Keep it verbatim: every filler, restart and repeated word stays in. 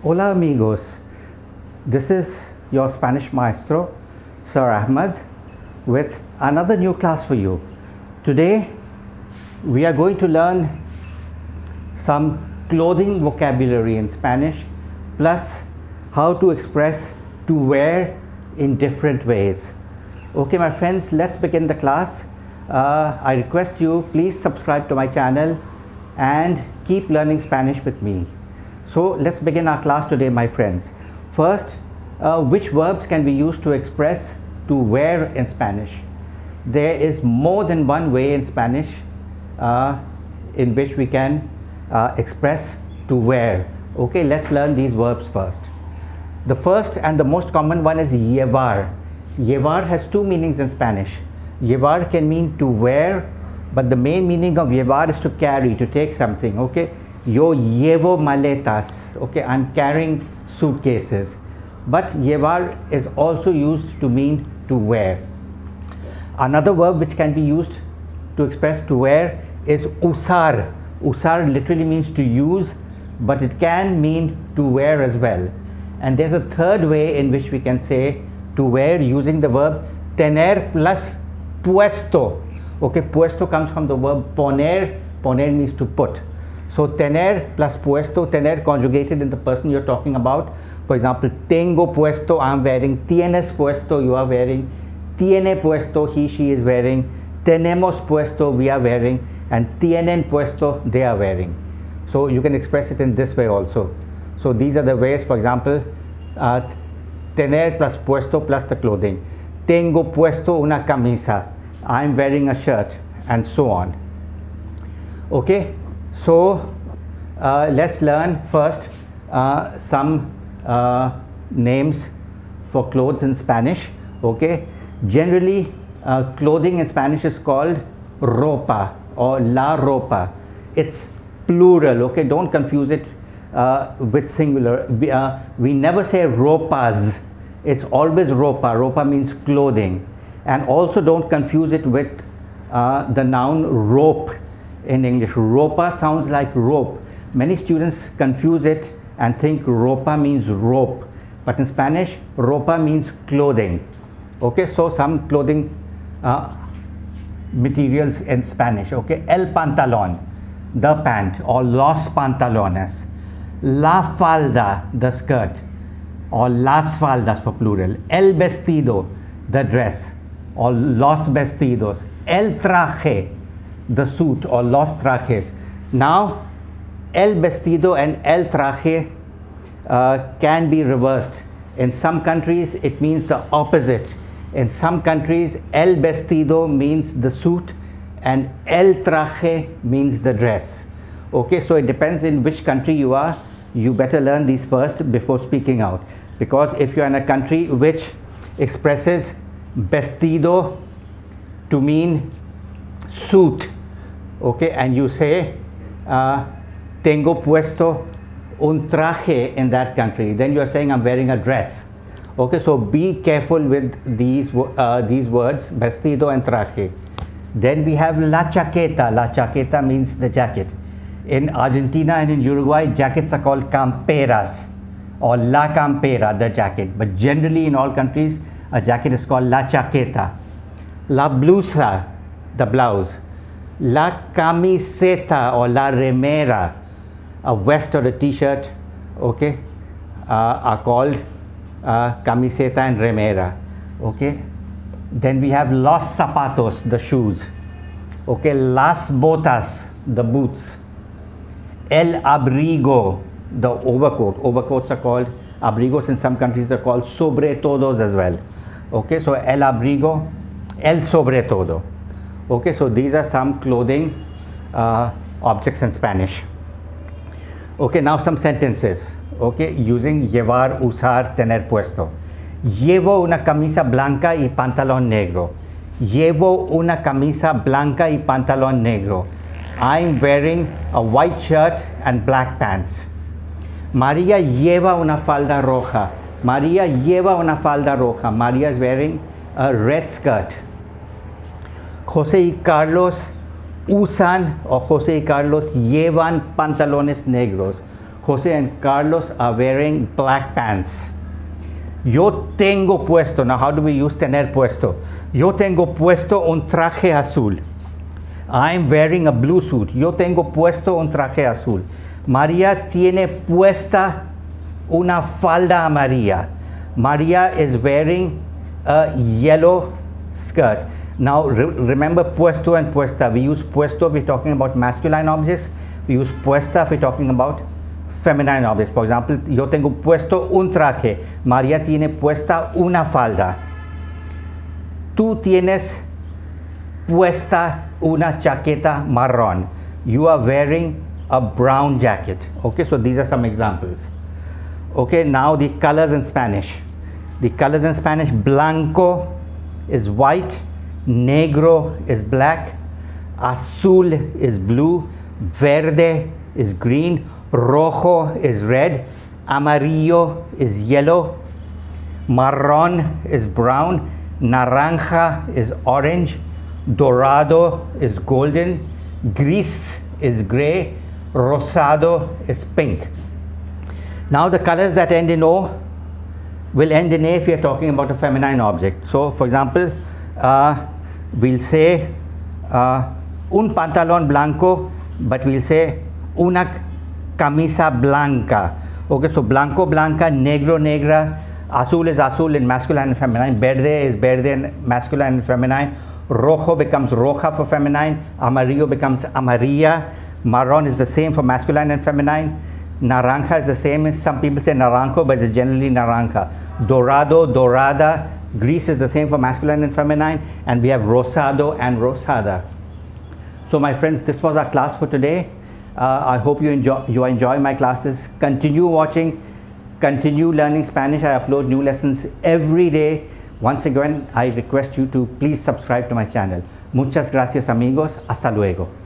Hola amigos, this is your Spanish maestro, Sir Ahmed, with another new class for you. Today we are going to learn some clothing vocabulary in Spanish, plus how to express to wear in different ways. Okay my friends, let's begin the class. Uh, I request you, please subscribe to my channel and keep learning Spanish with me. So let's begin our class today my friends. First, uh, which verbs can be used to express to wear in Spanish? There is more than one way in Spanish uh, in which we can uh, express to wear. Okay, let's learn these verbs first. The first and the most common one is llevar. Llevar has two meanings in Spanish. Llevar can mean to wear, but the main meaning of llevar is to carry, to take something. Okay, yo llevo maletas. Okay, I'm carrying suitcases. But llevar is also used to mean to wear. Another verb which can be used to express to wear is usar. Usar literally means to use, but it can mean to wear as well. And there's a third way in which we can say to wear using the verb tener plus puesto. Okay, puesto comes from the verb poner. Poner means to put. So tener plus puesto, tener conjugated in the person you're talking about. For example, tengo puesto, I'm wearing. Tienes puesto, you are wearing. Tiene puesto, he, she is wearing. Tenemos puesto, we are wearing. And tienen puesto, they are wearing. So you can express it in this way also. So these are the ways. For example, uh, tener plus puesto plus the clothing. Tengo puesto una camisa, I'm wearing a shirt, and so on. Okay, so uh, let's learn first uh, some uh, names for clothes in Spanish. Okay, generally uh, clothing in Spanish is called ropa or la ropa. It's plural. Okay, don't confuse it uh, with singular. We, uh, we never say ropas. It's always ropa. Ropa means clothing. And also don't confuse it with uh, the noun rope in English. Ropa sounds like rope. Many students confuse it and think ropa means rope. But in Spanish, ropa means clothing. Okay, so some clothing uh, materials in Spanish. Okay, el pantalón, the pant, or los pantalones. La falda, the skirt, or las faldas for plural. El vestido, the dress, or los vestidos. El traje, the suit, or los trajes. Now el vestido and el traje uh, can be reversed. In some countries it means the opposite. In some countries el vestido means the suit and el traje means the dress. Okay, so it depends in which country you are. You better learn these first before speaking out, because if you are in a country which expresses vestido to mean suit, okay, and you say uh, tengo puesto un traje in that country, then you are saying I'm wearing a dress. Okay, so be careful with these uh, these words, vestido and traje. Then we have la chaqueta. La chaqueta means the jacket. In Argentina and in Uruguay, jackets are called camperas or la campera, the jacket. But generally in all countries, a jacket is called la chaqueta. La blusa, the blouse. La camiseta or la remera, a vest or a t-shirt, okay, uh, are called uh, camiseta and remera. Okay. Then we have los zapatos, the shoes. Okay, las botas, the boots. El abrigo, the overcoat. Overcoats are called abrigos. In some countries they're called sobre todos as well. Okay, so el abrigo, el sobre todo. Okay, so these are some clothing uh, objects in Spanish. Okay, now some sentences. Okay, using llevar, usar, tener puesto. Llevo una camisa blanca y pantalón negro. Llevo una camisa blanca y pantalón negro. I'm wearing a white shirt and black pants. María lleva una falda roja. María lleva una falda roja. María is wearing a red skirt. José y Carlos usan, o José y Carlos llevan pantalones negros. Jose and Carlos are wearing black pants. Yo tengo puesto. Now, how do we use tener puesto? Yo tengo puesto un traje azul. I'm wearing a blue suit. Yo tengo puesto un traje azul. María tiene puesta una falda amarilla. Maria is wearing a yellow skirt. Now re remember puesto and puesta. We use puesto if we're talking about masculine objects. We use puesta if we're talking about feminine objects. For example, yo tengo puesto un traje. María tiene puesta una falda. Tú tienes puesta una chaqueta marrón. You are wearing a brown jacket. Okay, so these are some examples. Okay, now the colors in Spanish. The colors in Spanish: blanco is white, negro is black, azul is blue, verde is green, rojo is red, amarillo is yellow, marrón is brown, naranja is orange, dorado is golden, gris is gray, rosado is pink. Now the colors that end in O will end in A if we are talking about a feminine object. So for example, uh, we'll say uh, un pantalón blanco, but we'll say una camisa blanca. Okay, so blanco, blanca, negro, negra, azul is azul in masculine and feminine, verde is verde in masculine and feminine, rojo becomes roja for feminine, amarillo becomes amarilla, marron is the same for masculine and feminine, naranja is the same. Some people say naranjo, but it's generally naranja. Dorado, dorada, gris is the same for masculine and feminine, and we have rosado and rosada. So my friends, this was our class for today. Uh, I hope you enjoy, you enjoy my classes. Continue watching, continue learning Spanish. I upload new lessons every day. Once again, I request you to please subscribe to my channel. Muchas gracias, amigos. Hasta luego.